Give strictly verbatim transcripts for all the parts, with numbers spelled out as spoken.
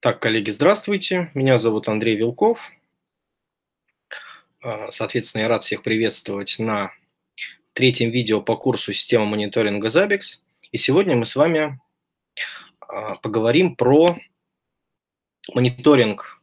Так, коллеги, здравствуйте. Меня зовут Андрей Вилков. А, Соответственно, я рад всех приветствовать на третьем видео по курсу «Система мониторинга Zabbix». И сегодня мы с вами а, поговорим про мониторинг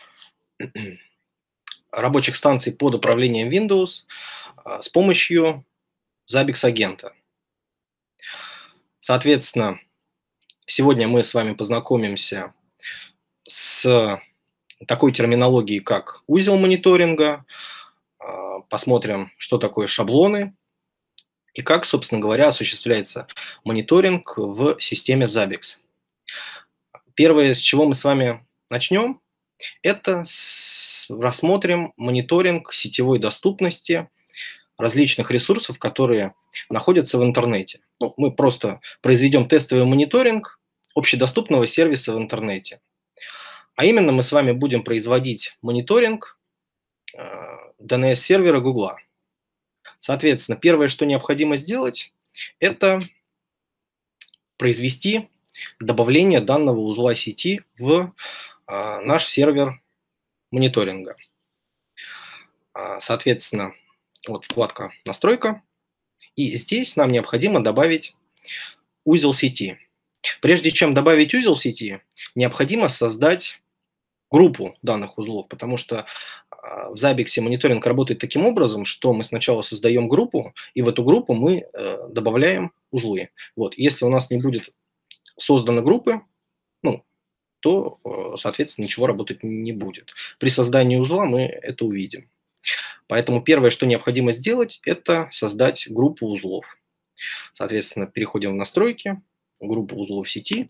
рабочих станций под управлением Windows а, с помощью Zabbix-агента. Соответственно, сегодня мы с вами познакомимся с такой терминологией, как узел мониторинга, а, посмотрим, что такое шаблоны, и как, собственно говоря, осуществляется мониторинг в системе Zabbix. Первое, с чего мы с вами начнем, это с- рассмотрим мониторинг сетевой доступности различных ресурсов, которые находятся в интернете. Ну, мы просто произведем тестовый мониторинг общедоступного сервиса в интернете. А именно мы с вами будем производить мониторинг э, ди эн эс-сервера Гугла. Соответственно, первое, что необходимо сделать, это произвести добавление данного узла сети в а, наш сервер мониторинга. А, соответственно, вот вкладка «Настройка», и здесь нам необходимо добавить узел сети. Прежде чем добавить узел сети, необходимо создать группу данных узлов, потому что а, в Zabbix мониторинг работает таким образом, что мы сначала создаем группу, и в эту группу мы э, добавляем узлы. Вот. Если у нас не будет созданы группы, ну, то, э, соответственно, ничего работать не будет. При создании узла мы это увидим. Поэтому первое, что необходимо сделать, это создать группу узлов. Соответственно, переходим в настройки, группу узлов сети.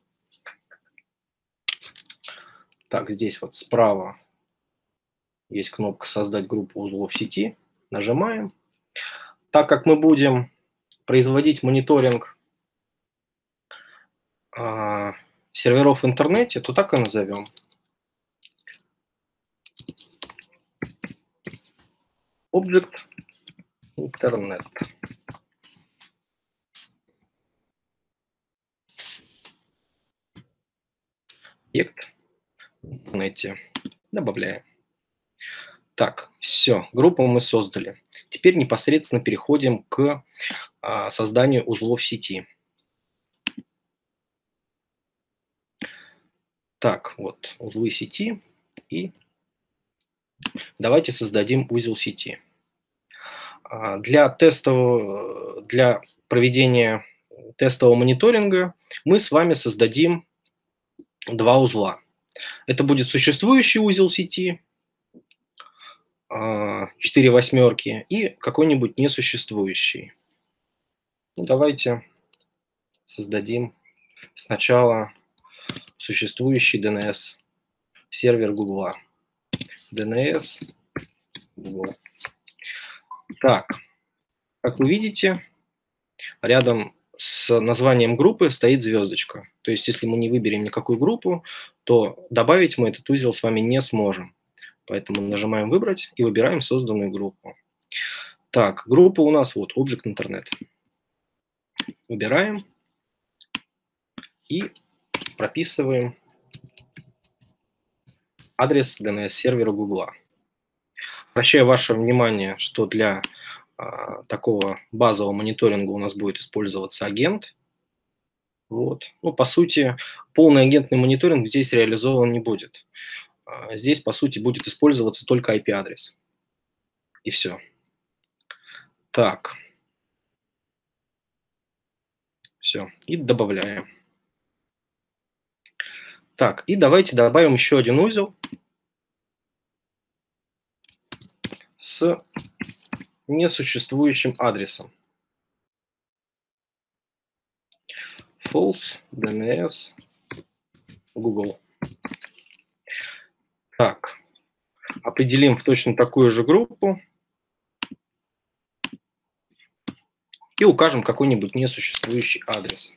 Так, здесь вот справа есть кнопка «Создать группу узлов сети». Нажимаем. Так как мы будем производить мониторинг а, серверов в интернете, то так и назовем. Object Internet. Объект в интернете. Добавляем. Так, все, группу мы создали. Теперь непосредственно переходим к а, созданию узлов сети. Так, вот узлы сети, и давайте создадим узел сети. А, Для тестового, для проведения тестового мониторинга мы с вами создадим два узла. Это будет существующий узел сети, а, четыре восьмерки, и какой-нибудь несуществующий. Ну, давайте создадим сначала существующий ди эн эс-сервер Гугла. ди эн эс Google. Так, как вы видите, рядом с названием группы стоит звездочка. То есть, если мы не выберем никакую группу, то добавить мы этот узел с вами не сможем. Поэтому нажимаем «Выбрать» и выбираем созданную группу. Так, группа у нас вот Object Internet. Выбираем и прописываем адрес ди эн эс-сервера Гугла. Обращаю ваше внимание, что для а, такого базового мониторинга у нас будет использоваться агент. Вот. Ну, по сути, полный агентный мониторинг здесь реализован не будет. А, здесь, по сути, будет использоваться только ай пи-адрес. И все. Так. Все. И добавляем. Так, и давайте добавим еще один узел с несуществующим адресом. False ди эн эс Google. Так, определим в точно такую же группу и укажем какой-нибудь несуществующий адрес.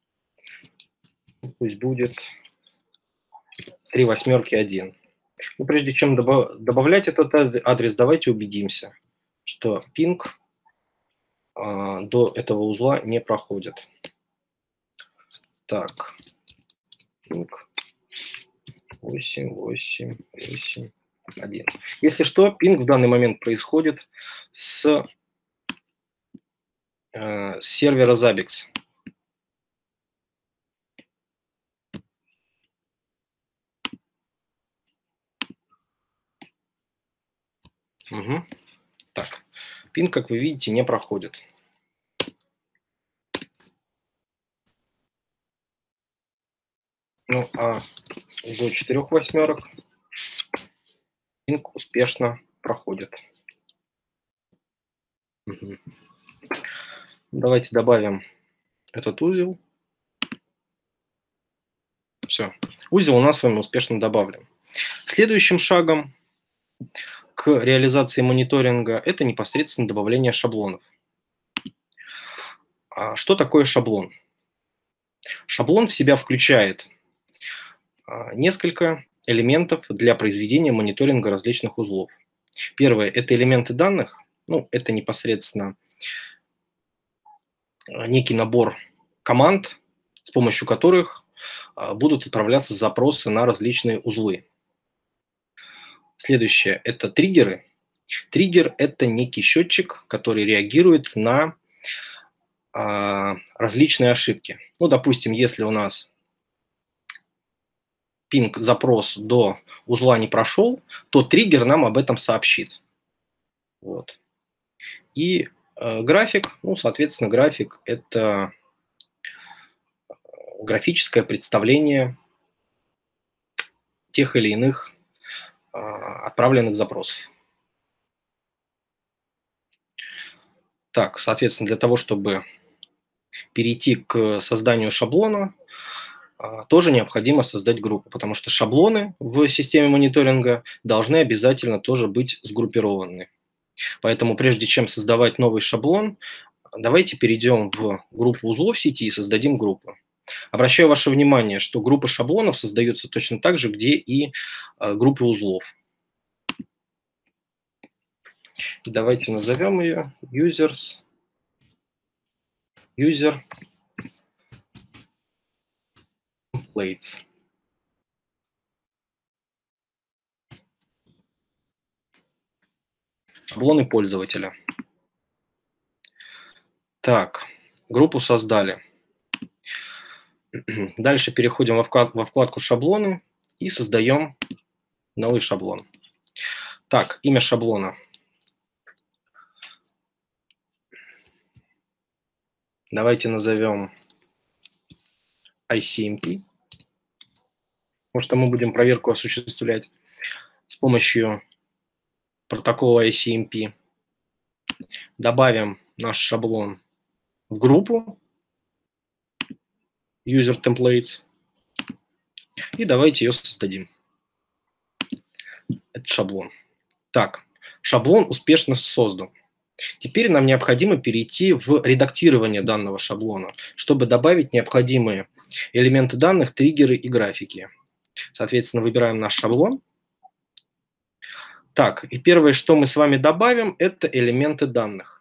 Пусть будет три восьмерки один. Но прежде чем добавлять этот адрес, давайте убедимся, что пинг а, до этого узла не проходит. Так, пинг восемь, восемь, восемь, один. Если что, пинг в данный момент происходит с, э, с сервера Zabbix. Угу. Так, пинг, как вы видите, не проходит. Ну, а до четырех восьмерок пинг успешно проходит. Угу. Давайте добавим этот узел. Все. Узел у нас с вами успешно добавлен. Следующим шагом к реализации мониторинга это непосредственно добавление шаблонов. А что такое шаблон? Шаблон в себя включает несколько элементов для произведения мониторинга различных узлов. Первое – это элементы данных. Ну, это непосредственно некий набор команд, с помощью которых будут отправляться запросы на различные узлы. Следующее – это триггеры. Триггер – это некий счетчик, который реагирует на а, различные ошибки. Ну, допустим, если у нас пинг-запрос до узла не прошел, то триггер нам об этом сообщит. Вот. И э, график, ну, соответственно, график – это графическое представление тех или иных э, отправленных запросов. Так, соответственно, для того, чтобы перейти к созданию шаблона, тоже необходимо создать группу, потому что шаблоны в системе мониторинга должны обязательно тоже быть сгруппированы. Поэтому прежде чем создавать новый шаблон, давайте перейдем в группу узлов сети и создадим группу. Обращаю ваше внимание, что группы шаблонов создаются точно так же, где и группы узлов. Давайте назовем ее users, user templates. Шаблоны пользователя. Так, группу создали. Дальше переходим во вкладку, во вкладку «Шаблоны» и создаем новый шаблон. Так, имя шаблона. Давайте назовем ай си эм пи, потому что мы будем проверку осуществлять с помощью протокола ай си эм пи. Добавим наш шаблон в группу user templates и давайте ее создадим. Это шаблон. Так, шаблон успешно создан. Теперь нам необходимо перейти в редактирование данного шаблона, чтобы добавить необходимые элементы данных, триггеры и графики. Соответственно, выбираем наш шаблон. Так, и первое, что мы с вами добавим, это элементы данных.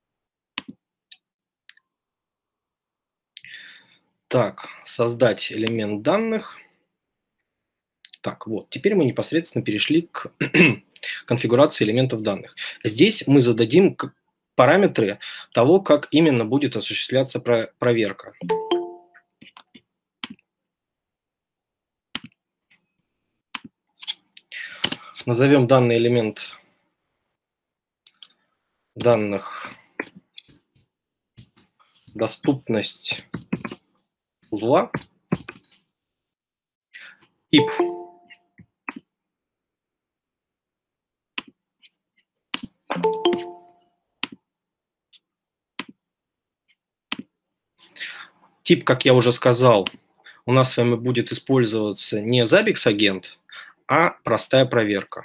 Так, создать элемент данных. Так, вот, теперь мы непосредственно перешли к конфигурации элементов данных. Здесь мы зададим параметры того, как именно будет осуществляться проверка. Назовем данный элемент данных доступность узла. Тип Тип, как я уже сказал, у нас с вами будет использоваться не Zabbix агент, а простая проверка.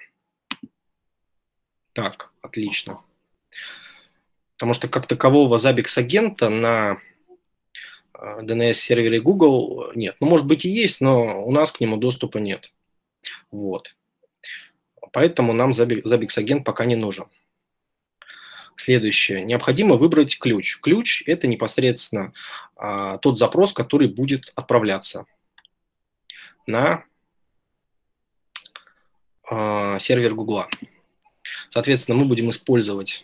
Так, отлично. Потому что как такового Zabbix агента на ди эн эс-сервере Google нет. Ну, может быть и есть, но у нас к нему доступа нет. Вот. Поэтому нам Zabbix агент пока не нужен. Следующее. Необходимо выбрать ключ. Ключ – это непосредственно а, тот запрос, который будет отправляться на э, сервер Гугла. Соответственно, мы будем использовать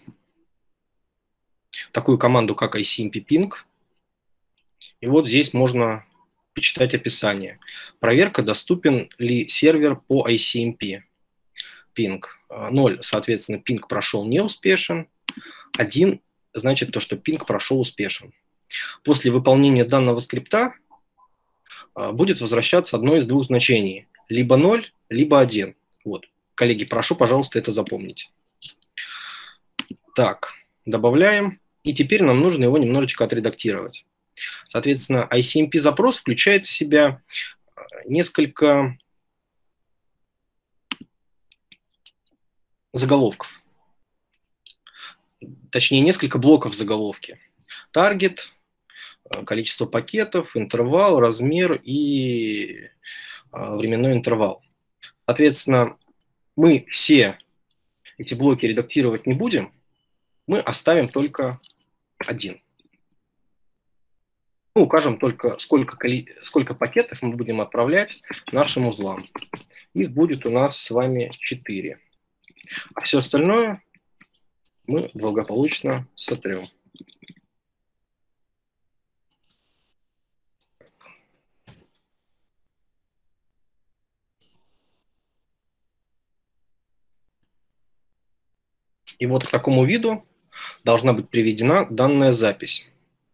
такую команду, как ай си эм пи ping. И вот здесь можно почитать описание. Проверка, доступен ли сервер по ай си эм пи. Ping ноль, соответственно, ping прошел неуспешен. один значит то, что ping прошел успешен. После выполнения данного скрипта будет возвращаться одно из двух значений. Либо ноль, либо один. Вот. Коллеги, прошу, пожалуйста, это запомнить. Так, добавляем. И теперь нам нужно его немножечко отредактировать. Соответственно, ай си эм пи запрос включает в себя несколько заголовков. Точнее, несколько блоков в заголовке. Таргет, количество пакетов, интервал, размер и временной интервал. Соответственно, мы все эти блоки редактировать не будем, мы оставим только один. Мы укажем только, сколько, сколько пакетов мы будем отправлять нашим узлам. Их будет у нас с вами четыре. А все остальное мы благополучно сотрем. И вот к такому виду должна быть приведена данная запись.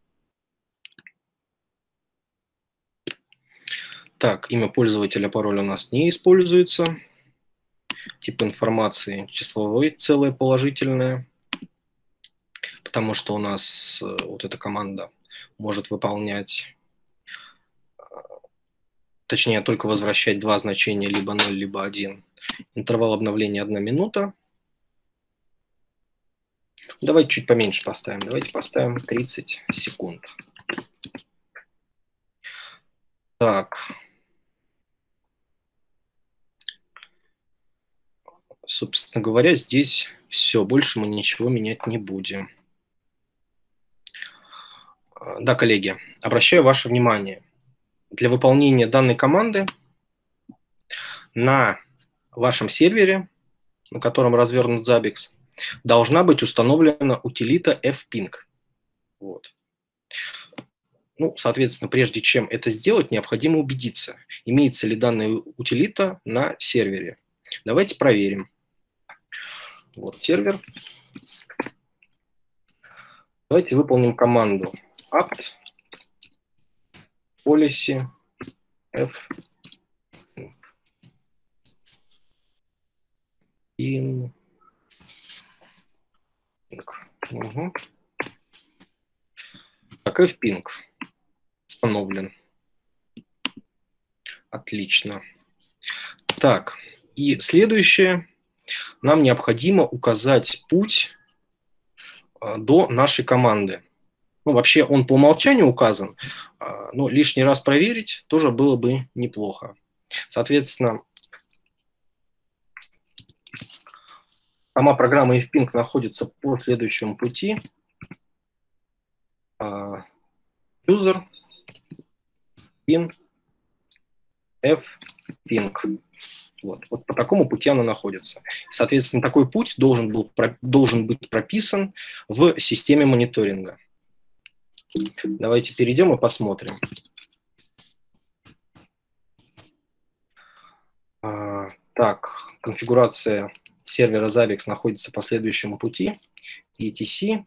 Так, имя пользователя, пароль у нас не используется. Тип информации числовой, целое, положительное. Потому что у нас вот эта команда может выполнять, точнее, только возвращать два значения, либо ноль, либо один. Интервал обновления одна минута. Давайте чуть поменьше поставим. Давайте поставим тридцать секунд. Так. Собственно говоря, здесь все. Больше мы ничего менять не будем. Да, коллеги, обращаю ваше внимание. Для выполнения данной команды на вашем сервере, на котором развернут Zabbix, должна быть установлена утилита fping. Вот. Ну, соответственно, прежде чем это сделать, необходимо убедиться, имеется ли данная утилита на сервере. Давайте проверим. Вот сервер. Давайте выполним команду apt policy f in. Угу. Так, fping установлен. Отлично. Так, и следующее. Нам необходимо указать путь до нашей команды. Ну, вообще он по умолчанию указан, но лишний раз проверить тоже было бы неплохо. Соответственно, сама программа fping находится по следующему пути. User pin fping. Вот, вот по такому пути она находится. Соответственно, такой путь должен, был, должен быть прописан в системе мониторинга. Давайте перейдем и посмотрим. А, так, конфигурация сервера Zabbix находится по следующему пути. etc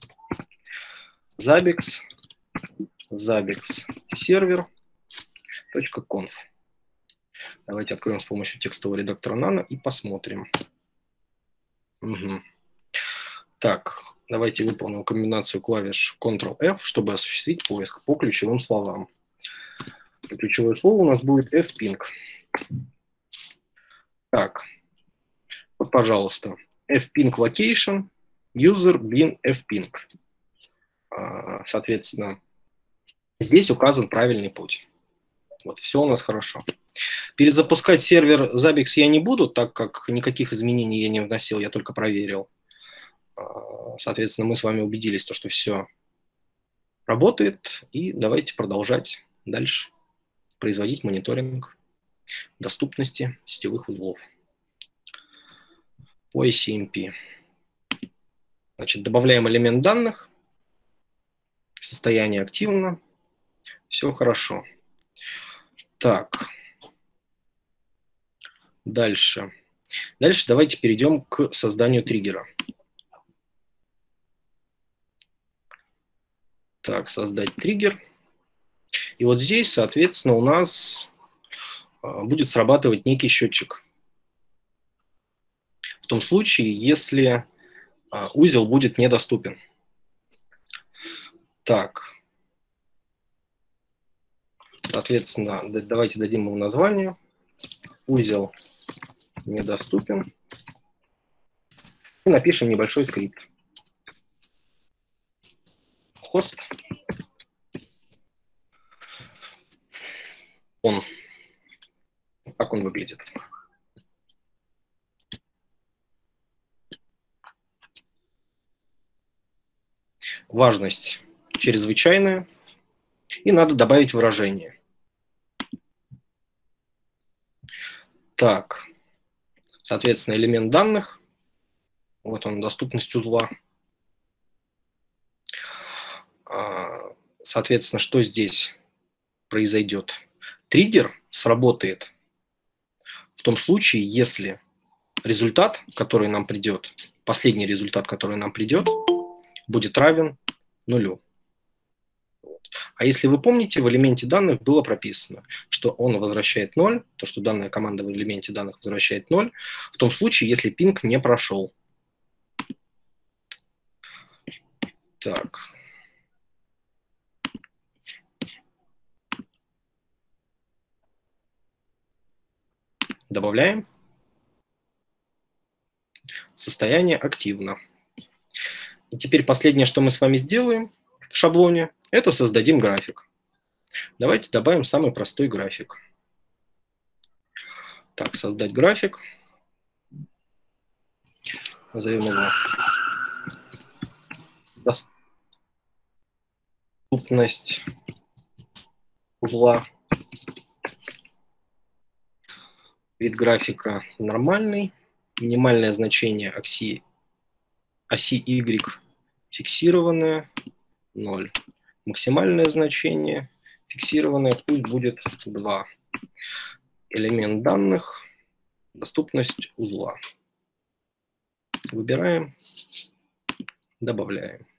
Zabbix Zabbix сервер .conf. Давайте откроем с помощью текстового редактора Nano и посмотрим. Угу. Так, давайте выполним комбинацию клавиш контрол эф, чтобы осуществить поиск по ключевым словам. И ключевое слово у нас будет fping. Так, вот, пожалуйста, fping location, user bin fping. Соответственно, здесь указан правильный путь. Вот, все у нас хорошо. Перезапускать сервер Zabbix я не буду, так как никаких изменений я не вносил, я только проверил. Соответственно, мы с вами убедились, что все работает. И давайте продолжать дальше производить мониторинг доступности сетевых узлов. по ай си эм пи. Значит, добавляем элемент данных, состояние активно, все хорошо. Так, дальше. Дальше давайте перейдем к созданию триггера. Так, создать триггер. И вот здесь, соответственно, у нас будет срабатывать некий счетчик. В том случае, если узел будет недоступен. Так, соответственно, давайте дадим ему название. Узел недоступен. И напишем небольшой скрипт. Хост. Он. Как он выглядит. Важность чрезвычайная. И надо добавить выражение. Так, соответственно, элемент данных. Вот он, доступность узла. Соответственно, что здесь произойдет? Триггер сработает в том случае, если результат, который нам придет, последний результат, который нам придет, будет равен нулю. А если вы помните, в элементе данных было прописано, что он возвращает ноль, то, что данная команда в элементе данных возвращает ноль, в том случае, если пинг не прошел. Так. Добавляем. Состояние активно. И теперь последнее, что мы с вами сделаем в шаблоне, это создадим график. Давайте добавим самый простой график. Так, создать график. Назовем его доступность узла. Вид графика нормальный. Минимальное значение оси, оси Y фиксированное ноль. Максимальное значение фиксированное пусть будет два. Элемент данных, доступность узла. Выбираем, добавляем.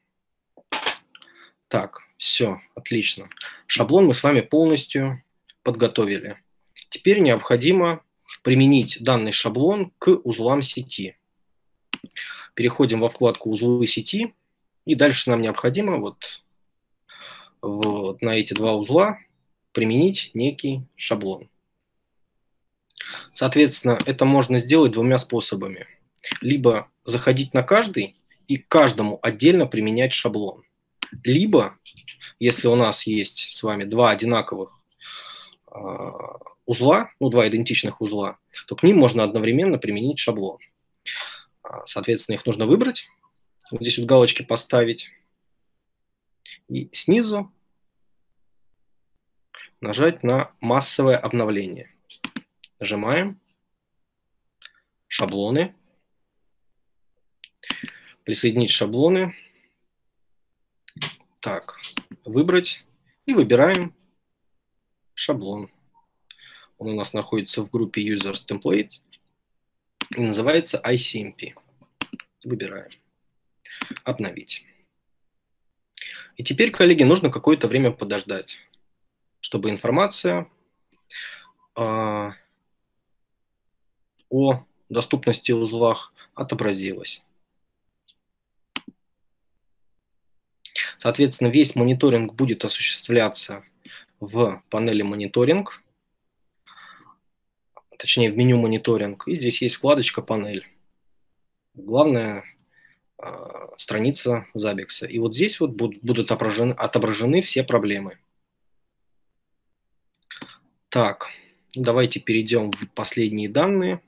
Так, все, отлично. Шаблон мы с вами полностью подготовили. Теперь необходимо применить данный шаблон к узлам сети. Переходим во вкладку «Узлы сети». И дальше нам необходимо вот, вот на эти два узла применить некий шаблон. Соответственно, это можно сделать двумя способами. Либо заходить на каждый и каждому отдельно применять шаблон. Либо, если у нас есть с вами два одинаковых э, узла, ну, два идентичных узла, то к ним можно одновременно применить шаблон. Соответственно, их нужно выбрать. Вот здесь вот галочки поставить. И снизу нажать на массовое обновление. Нажимаем. Шаблоны. Присоединить шаблоны. Так, выбрать. И выбираем шаблон. Он у нас находится в группе Users Template. И называется ай си эм пи. Выбираем. Обновить. И теперь, коллеги, нужно какое-то время подождать, чтобы информация э, о доступности узлах отобразилась. Соответственно, весь мониторинг будет осуществляться в панели мониторинг, точнее в меню мониторинг. И здесь есть вкладочка «Панель». Главная э, страница Zabbix. И вот здесь вот будут, будут отображены, отображены все проблемы. Так, давайте перейдем в последние данные.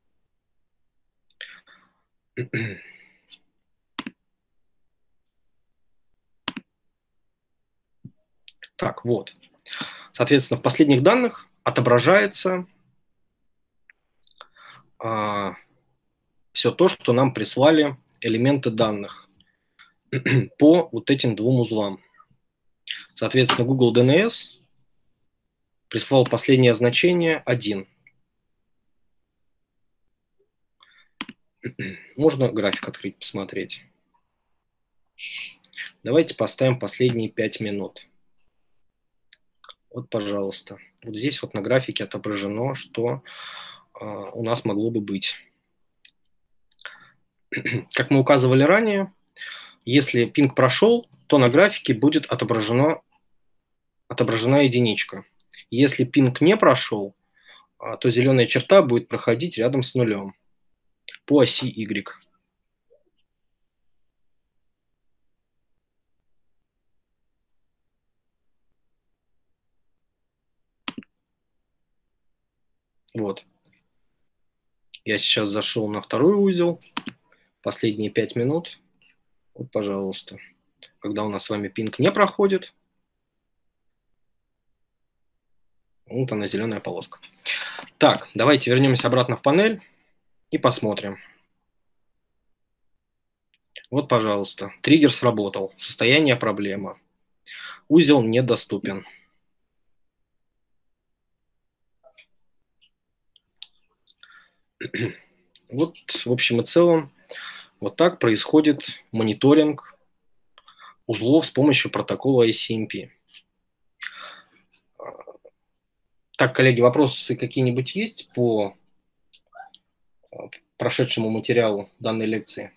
Так, вот. Соответственно, в последних данных отображается а, все то, что нам прислали элементы данных по вот этим двум узлам. Соответственно, Google ди эн эс прислал последнее значение один. Можно график открыть, посмотреть. Давайте поставим последние пять минут. Вот, пожалуйста. Вот здесь вот на графике отображено, что э, у нас могло бы быть. Как мы указывали ранее, если пинг прошел, то на графике будет отображена, отображена единичка. Если пинг не прошел, э, то зеленая черта будет проходить рядом с нулем по оси Y. Вот. Я сейчас зашел на второй узел. Последние пять минут. Вот, пожалуйста. Когда у нас с вами пинг не проходит, вот она, зеленая полоска. Так, давайте вернемся обратно в панель и посмотрим. Вот, пожалуйста, триггер сработал. Состояние проблема. Узел недоступен. Вот, в общем и целом, вот так происходит мониторинг узлов с помощью протокола ай си эм пи. Так, коллеги, вопросы какие-нибудь есть по прошедшему материалу данной лекции?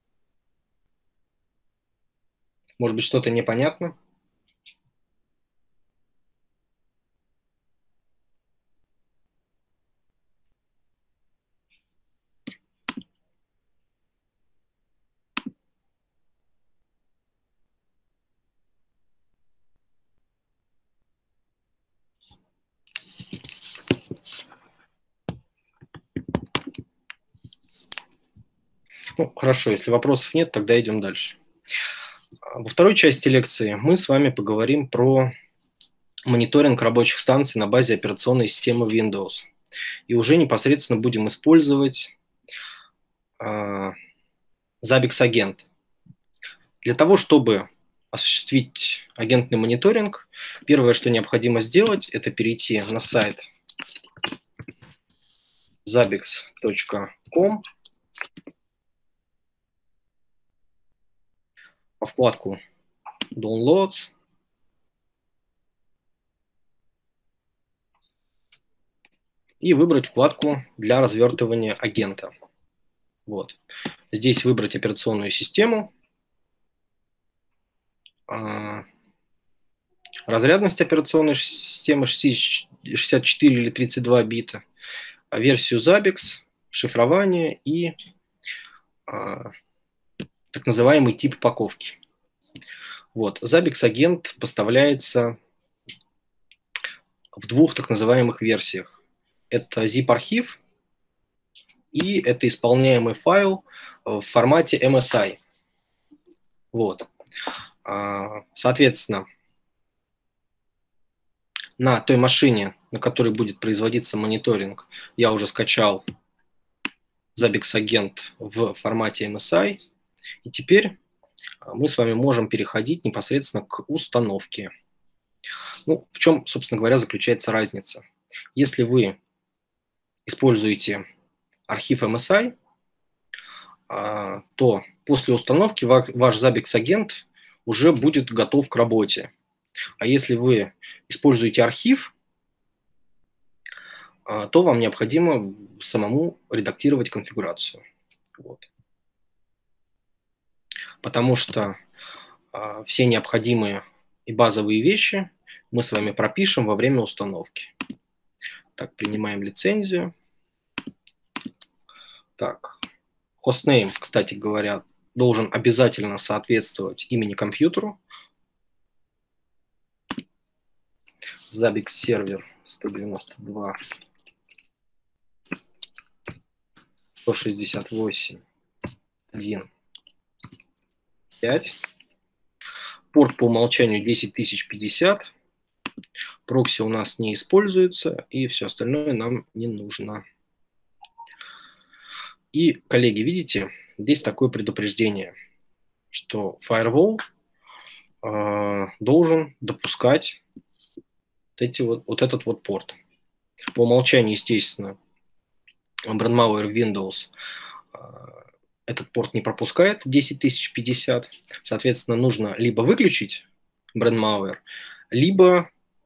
Может быть, что-то непонятно? Ну, хорошо, если вопросов нет, тогда идем дальше. Во второй части лекции мы с вами поговорим про мониторинг рабочих станций на базе операционной системы Windows. И уже непосредственно будем использовать э, Zabbix-агент. Для того, чтобы осуществить агентный мониторинг, первое, что необходимо сделать, это перейти на сайт zabbix точка ком, по вкладку Downloads, и выбрать вкладку для развертывания агента. Вот. Здесь выбрать операционную систему, разрядность операционной системы шестьдесят четыре или тридцать два бита, версию Zabbix, шифрование и а, так называемый тип упаковки. Вот. Zabbix-агент поставляется в двух так называемых версиях. Это zip-архив и это исполняемый файл в формате эм эс ай. Вот. Соответственно, на той машине, на которой будет производиться мониторинг, я уже скачал Zabbix-агент в формате эм эс ай. И теперь мы с вами можем переходить непосредственно к установке. Ну, в чем, собственно говоря, заключается разница? Если вы используете архив эм эс ай, то после установки ваш Zabbix-агент уже будет готов к работе. А если вы используете архив, то вам необходимо самому редактировать конфигурацию. Вот. Потому что а, все необходимые и базовые вещи мы с вами пропишем во время установки. Так, принимаем лицензию. Так, хостнейм, кстати говоря, должен обязательно соответствовать имени компьютеру. Zabbix сервер сто девяносто два сто шестьдесят восемь один пять. Порт по умолчанию десять тысяч пятьдесят. Прокси у нас не используется, и все остальное нам не нужно. И, коллеги, видите, здесь такое предупреждение, что Firewall э, должен допускать вот, эти вот, вот этот вот порт. По умолчанию, естественно, Brandmauer Windows э, этот порт не пропускает десять тысяч пятьдесят. Соответственно, нужно либо выключить Brandmauer, либо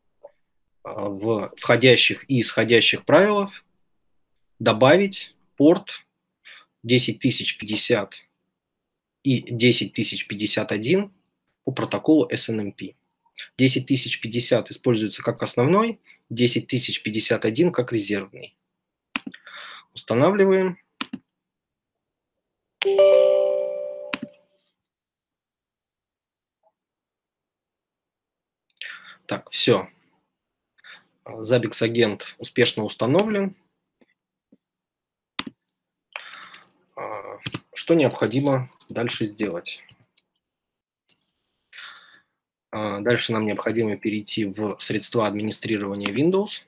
в входящих и исходящих правилах добавить порт десять тысяч пятьдесят и десять тысяч пятьдесят один по протоколу эс эн эм пи. десять тысяч пятьдесят используется как основной, десять тысяч пятьдесят один как резервный. Устанавливаем. Так, все. Zabbix агент успешно установлен. Что необходимо дальше сделать? Дальше нам необходимо перейти в средства администрирования Windows.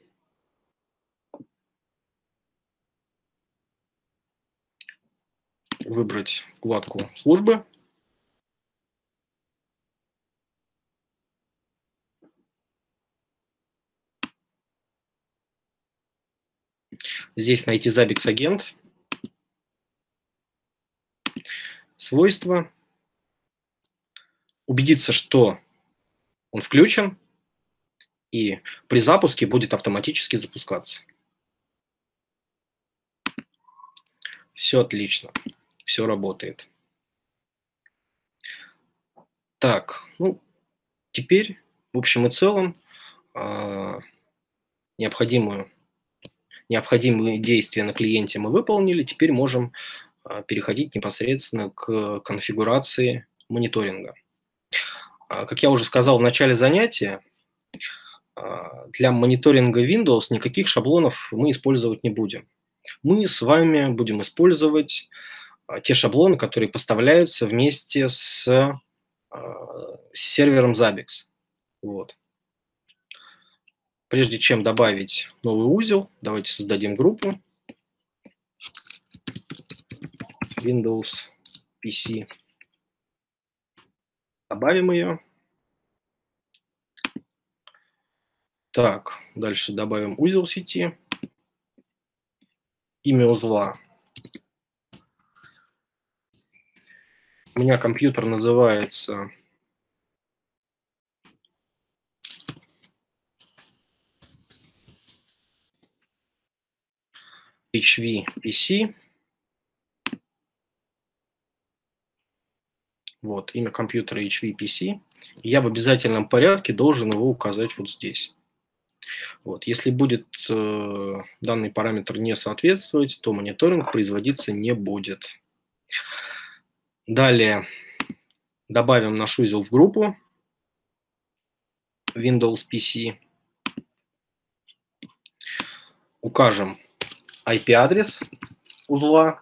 Выбрать вкладку «Службы». Здесь найти Zabbix агент. Свойства. Убедиться, что он включен, и при запуске будет автоматически запускаться. Все отлично, все работает. Так, ну, теперь, в общем и целом, э, необходимую, необходимые действия на клиенте мы выполнили. Теперь можем э, переходить непосредственно к конфигурации мониторинга. Э, как я уже сказал в начале занятия, э, для мониторинга Windows никаких шаблонов мы использовать не будем. Мы с вами будем использовать э, те шаблоны, которые поставляются вместе с э, сервером Zabbix. Вот. Прежде чем добавить новый узел, давайте создадим группу Windows пи си. Добавим ее. Так, дальше добавим узел сети. Имя узла. У меня компьютер называется эйч ви пи си. Вот, имя компьютера эйч ви пи си. Я в обязательном порядке должен его указать вот здесь. Вот. Если будет э, данный параметр не соответствовать, то мониторинг производиться не будет. Далее добавим наш узел в группу Windows пи си. Укажем ай пи-адрес узла.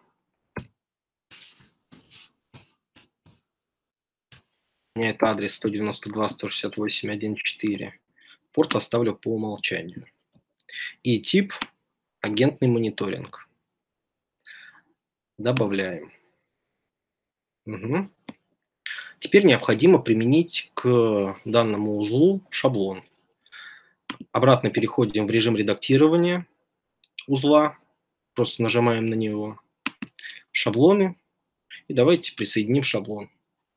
У меня это адрес сто девяносто два точка сто шестьдесят восемь точка один точка четыре. Порт оставлю по умолчанию. И тип агентный мониторинг. Добавляем. Угу. Теперь необходимо применить к данному узлу шаблон. Обратно переходим в режим редактирования узла. Просто нажимаем на него. Шаблоны. И давайте присоединим шаблон.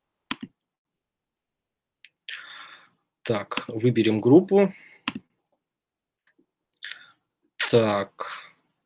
Так, выберем группу. Так.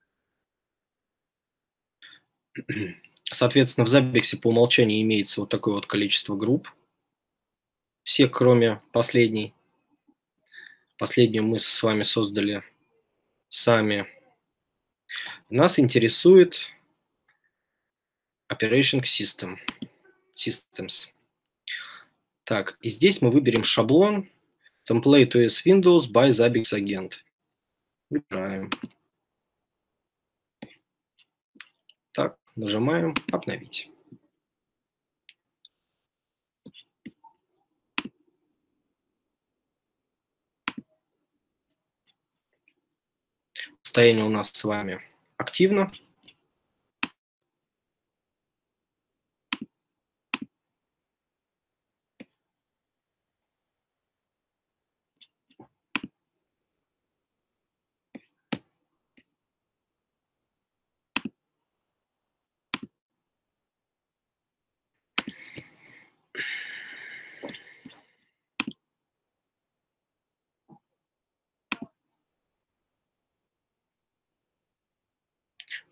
Соответственно, в Zabbix по умолчанию имеется вот такое вот количество групп. Все, кроме последней. Последнюю мы с вами создали сами. Нас интересует Operation System. Systems. Так, и здесь мы выберем шаблон Template о эс Windows by Zabbix Agent. Выбираем. Так, нажимаем «Обновить». Состояние у нас с вами активно.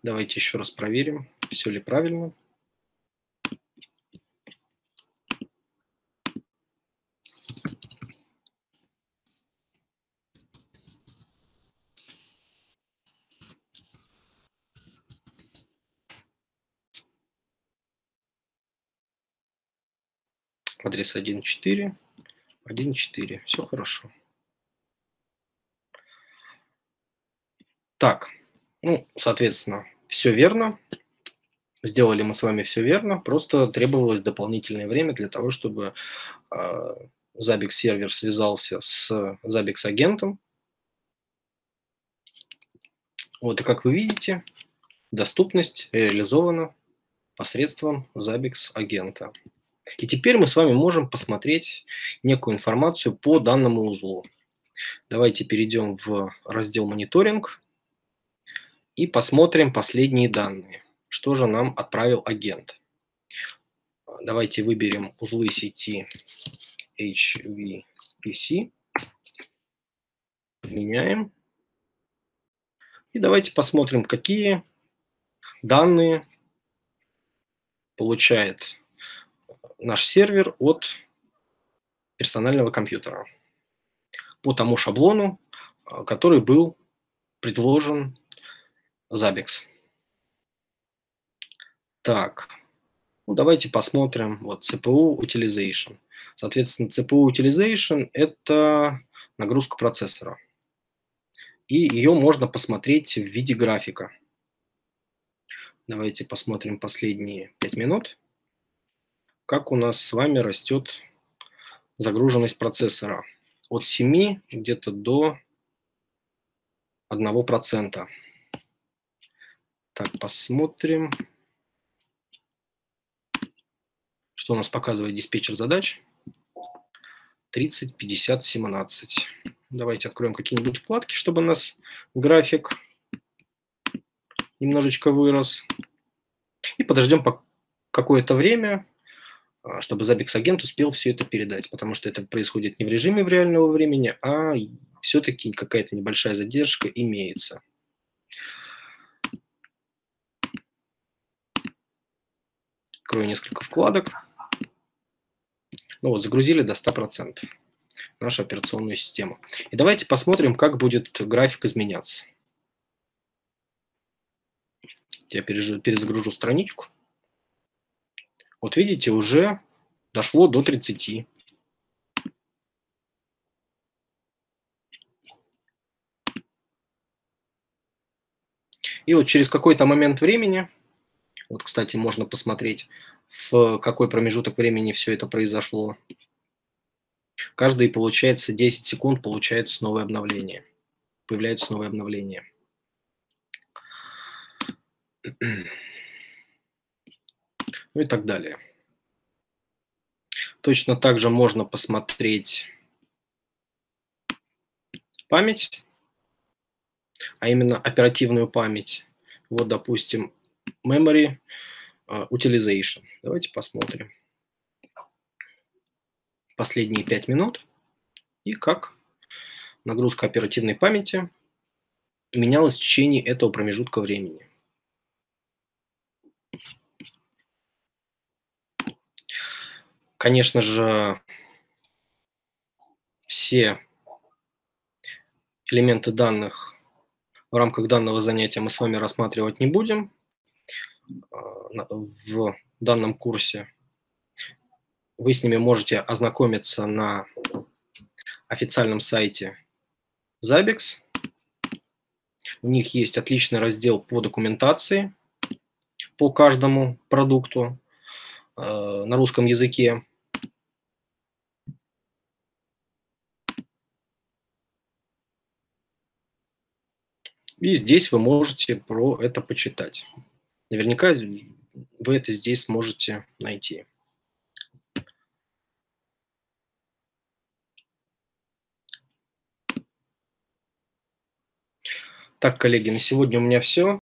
Давайте еще раз проверим, все ли правильно. Адрес один четыре, один четыре. Все хорошо. Так, ну, соответственно, все верно. Сделали мы с вами все верно, просто требовалось дополнительное время для того, чтобы а, Zabbix сервер связался с Zabbix агентом. Вот и как вы видите, доступность реализована посредством Zabbix агента. И теперь мы с вами можем посмотреть некую информацию по данному узлу. Давайте перейдем в раздел «Мониторинг» и посмотрим последние данные. Что же нам отправил агент? Давайте выберем узлы сети эйч ви пи си. Меняем. И давайте посмотрим, какие данные получает наш сервер от персонального компьютера по тому шаблону, который был предложен Zabbix. Так, ну давайте посмотрим вот си пи ю Utilization. Соответственно, си пи ю Utilization – это нагрузка процессора. И ее можно посмотреть в виде графика. Давайте посмотрим последние пять минут, как у нас с вами растет загруженность процессора. От семи где-то до одного процента. Так, посмотрим, что у нас показывает диспетчер задач. тридцать, пятьдесят, семнадцать. Давайте откроем какие-нибудь вкладки, чтобы у нас график немножечко вырос. И подождем какое-то время, чтобы Zabbix агент успел все это передать, потому что это происходит не в режиме в реального времени, а все-таки какая-то небольшая задержка имеется. Открою несколько вкладок. Ну вот, загрузили до ста процентов нашу операционную систему. И давайте посмотрим, как будет график изменяться. Я перезагружу страничку. Вот видите, уже дошло до тридцати. И вот через какой-то момент времени, вот, кстати, можно посмотреть, в какой промежуток времени все это произошло. Каждые, получается, десять секунд получается новое обновление. Появляются новые обновления. Ну и так далее. Точно так же можно посмотреть память, а именно оперативную память. Вот, допустим, Memory Utilization. Давайте посмотрим последние пять минут и как нагрузка оперативной памяти менялась в течение этого промежутка времени. Конечно же, все элементы данных в рамках данного занятия мы с вами рассматривать не будем в данном курсе. Вы с ними можете ознакомиться на официальном сайте Zabbix. У них есть отличный раздел по документации по каждому продукту э, на русском языке. И здесь вы можете про это почитать. Наверняка вы это здесь сможете найти. Так, коллеги, на сегодня у меня все.